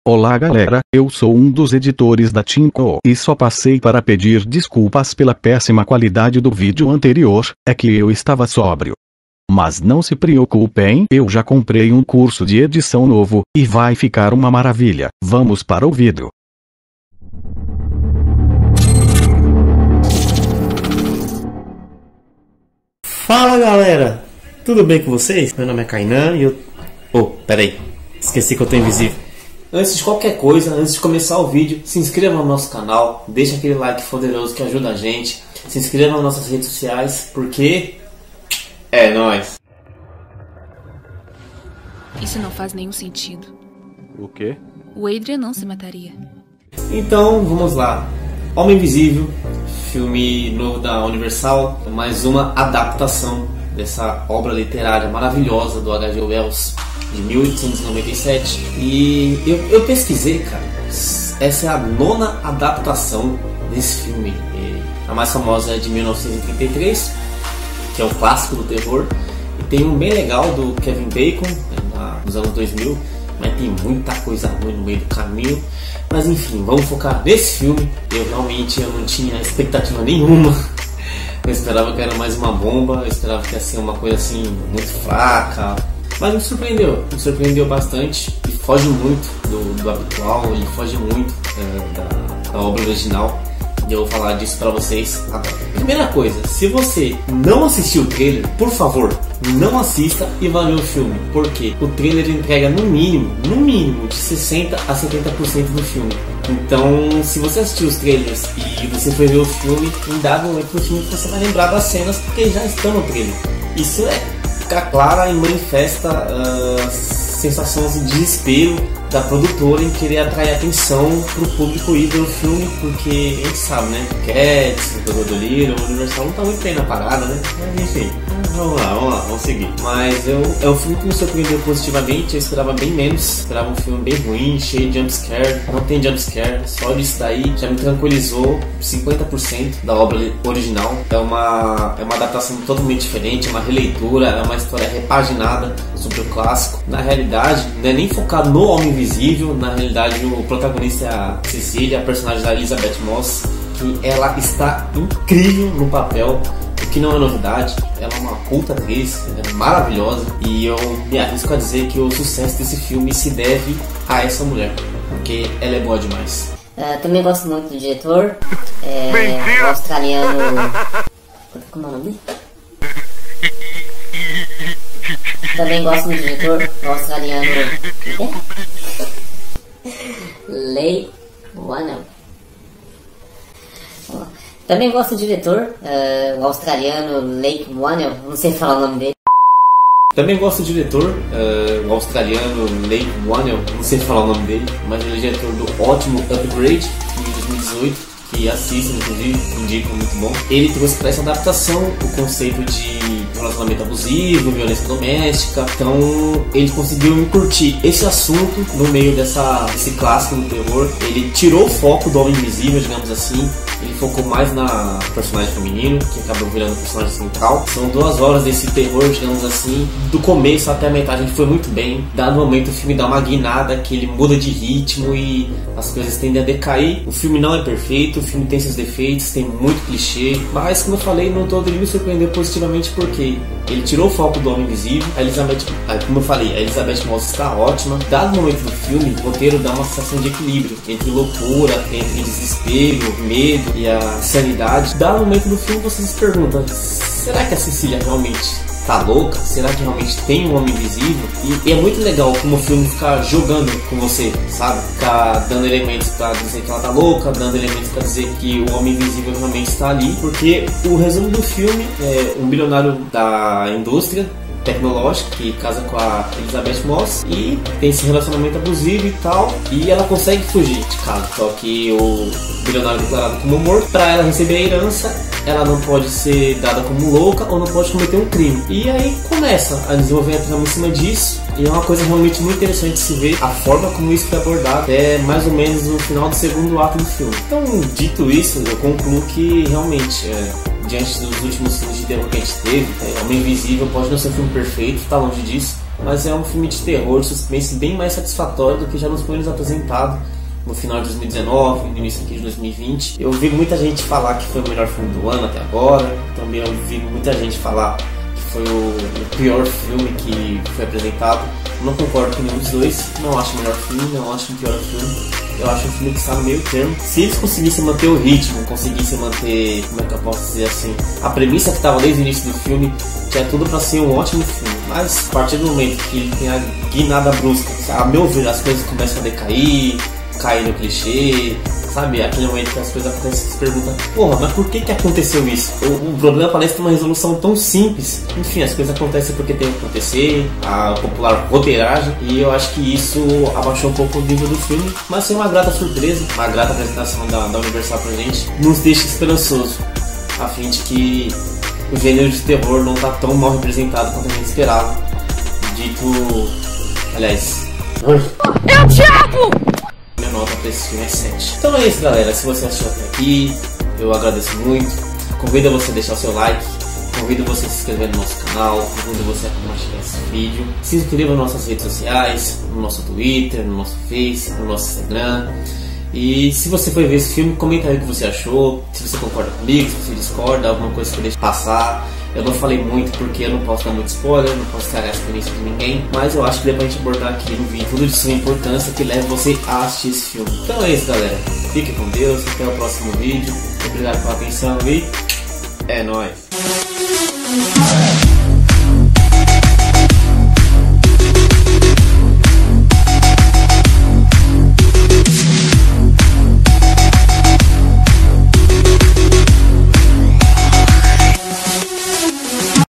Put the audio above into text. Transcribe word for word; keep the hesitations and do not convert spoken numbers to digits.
Olá galera, eu sou um dos editores da Tinko e só passei para pedir desculpas pela péssima qualidade do vídeo anterior, é que eu estava sóbrio. Mas não se preocupem, eu já comprei um curso de edição novo, e vai ficar uma maravilha. Vamos para o vídeo. Fala galera, tudo bem com vocês? Meu nome é Kainan e eu... Oh, peraí, esqueci que eu tô invisível. Antes de qualquer coisa, antes de começar o vídeo, se inscreva no nosso canal, deixa aquele like poderoso que ajuda a gente, se inscreva nas nossas redes sociais, porque é nóis. Isso não faz nenhum sentido. O quê? O Adrian não se mataria. Então, vamos lá. Homem Invisível, filme novo da Universal, mais uma adaptação dessa obra literária maravilhosa do H G Wells, de mil oitocentos e noventa e sete. E eu, eu pesquisei, cara, essa é a nona adaptação desse filme. E a mais famosa é de mil novecentos e trinta e três, que é um clássico do terror. E tem um bem legal do Kevin Bacon, né, dos anos dois mil, mas tem muita coisa ruim no meio do caminho. Mas enfim, vamos focar nesse filme. Eu realmente eu não tinha expectativa nenhuma. Eu esperava que era mais uma bomba, eu esperava que ia ser uma coisa assim, muito fraca. Mas me surpreendeu, me surpreendeu bastante. E foge muito do, do habitual, e foge muito é, da, da obra original. E eu vou falar disso pra vocês agora. Primeira coisa, se você não assistiu o trailer, por favor, não assista e vá ver o filme. Porque o trailer entrega no mínimo, no mínimo, de sessenta a setenta por cento do filme. Então, se você assistiu os trailers e você foi ver o filme, em dado momento do filme você vai lembrar das cenas porque já estão no trailer. Isso é ficar clara e manifesta uh, sensações de desespero da produtora em querer atrair atenção pro público ir ver o filme, porque a gente sabe, né? Cats, o Doutor Dolittle, o Universal não tá muito bem na parada, né? Mas enfim, vamos lá, vamos lá, vamos seguir. Mas eu, é um filme que me surpreendeu positivamente, eu esperava bem menos, esperava um filme bem ruim, cheio de jumpscare, não tem jumpscare, só disso daí já me tranquilizou cinquenta por cento da obra original. É uma, é uma adaptação totalmente diferente, é uma releitura, é uma história repaginada sobre o clássico. Na realidade, não é nem focado no Homem Invisível, na realidade o protagonista é a Cecília, a personagem da Elisabeth Moss, que ela está incrível no papel, o que não é novidade, ela é uma puta atriz, ela é maravilhosa, e eu me arrisco a dizer que o sucesso desse filme se deve a essa mulher, porque ela é boa demais. Uh, também gosto muito do diretor, é, o australiano... Como é o nome? Também gosto do diretor, o australiano... Leigh Whannell. Também gosto do diretor, uh, o australiano Leigh Whannell, não sei falar o nome dele. Também gosto do diretor, uh, o australiano Leigh Whannell, não sei falar o nome dele, mas ele é diretor do ótimo Upgrade, de dois mil e dezoito, que assistem, inclusive, indicam muito bom. Ele trouxe para essa adaptação o conceito de relacionamento abusivo, violência doméstica, então ele conseguiu me curtir esse assunto no meio dessa, desse clássico do terror. Ele tirou o foco do Homem Invisível, digamos assim, ele focou mais na personagem feminino, que acabou virando o personagem central. São duas horas desse terror, digamos assim, do começo até a metade ele foi muito bem. Dado momento o filme dá uma guinada, que ele muda de ritmo e as coisas tendem a decair. O filme não é perfeito, o filme tem seus defeitos, tem muito clichê, mas como eu falei, no todo ele me surpreendeu positivamente porque ele tirou o foco do Homem Invisível. A Elizabeth, como eu falei, a Elisabeth Moss está ótima. Dado o momento do filme, o roteiro dá uma sensação de equilíbrio entre loucura, entre desespero, medo e a sanidade. Dado o momento do filme, você se pergunta, será que a Cecília realmente tá louca? Será que realmente tem um Homem Invisível? E, e é muito legal como o filme fica jogando com você, sabe? Ficar dando elementos pra dizer que ela tá louca, dando elementos pra dizer que o Homem Invisível realmente está ali. Porque o resumo do filme é um bilionário da indústria tecnológica que casa com a Elisabeth Moss e tem esse relacionamento abusivo e tal, e ela consegue fugir de casa, só que o bilionário é declarado como morto. Para ela receber a herança, ela não pode ser dada como louca ou não pode cometer um crime, e aí começa a desenvolver a trama em cima disso. E é uma coisa realmente muito interessante de se ver a forma como isso foi abordado até mais ou menos no final do segundo ato do filme. Então, dito isso, eu concluo que realmente é, diante dos últimos filmes de terror que a gente teve, é, Homem Invisível pode não ser um filme perfeito, tá longe disso, mas é um filme de terror, suspense bem mais satisfatório do que já nos foi nos apresentado no final de dois mil e dezenove, no início aqui de dois mil e vinte. Eu vi muita gente falar que foi o melhor filme do ano até agora. Também eu vi muita gente falar que foi o, o pior filme que foi apresentado. Eu não concordo com nenhum dos dois. Não acho o melhor filme, não acho o pior filme. Eu acho um filme que está no meio termo. Se eles conseguissem manter o ritmo, conseguissem manter, como é que eu posso dizer assim, a premissa que estava desde o início do filme, tinha tudo para ser um ótimo filme. Mas a partir do momento que ele tem a guinada brusca, a meu ver, as coisas começam a decair, cair no clichê, sabe? Aquele momento que as coisas acontecem, você se pergunta, porra, mas por que que aconteceu isso? O, o problema parece ter uma resolução tão simples. Enfim, as coisas acontecem porque tem que acontecer, a popular roteiragem, e eu acho que isso abaixou um pouco o nível do filme, mas foi uma grata surpresa, uma grata apresentação da, da Universal pra gente, nos deixa esperançoso, a fim de que o gênero de terror não tá tão mal representado quanto a gente esperava. Dito, aliás, É o diabo! minha nota pra esse filme é sete. Então é isso, galera. Se você assistiu até aqui, eu agradeço muito. Convido você a deixar o seu like, convido você a se inscrever no nosso canal, convido você a compartilhar esse vídeo, se inscreva nas nossas redes sociais, no nosso Twitter, no nosso Face, no nosso Instagram. E se você foi ver esse filme, comenta aí o que você achou, se você concorda comigo, se você discorda, alguma coisa que eu deixe passar. Eu não falei muito porque eu não posso dar muito spoiler, não posso estragar a experiência de ninguém, mas eu acho que dá pra gente abordar aqui no vídeo tudo de sua importância que leva você a assistir esse filme. Então é isso, galera. Fique com Deus, até o próximo vídeo. Obrigado pela atenção e é nóis.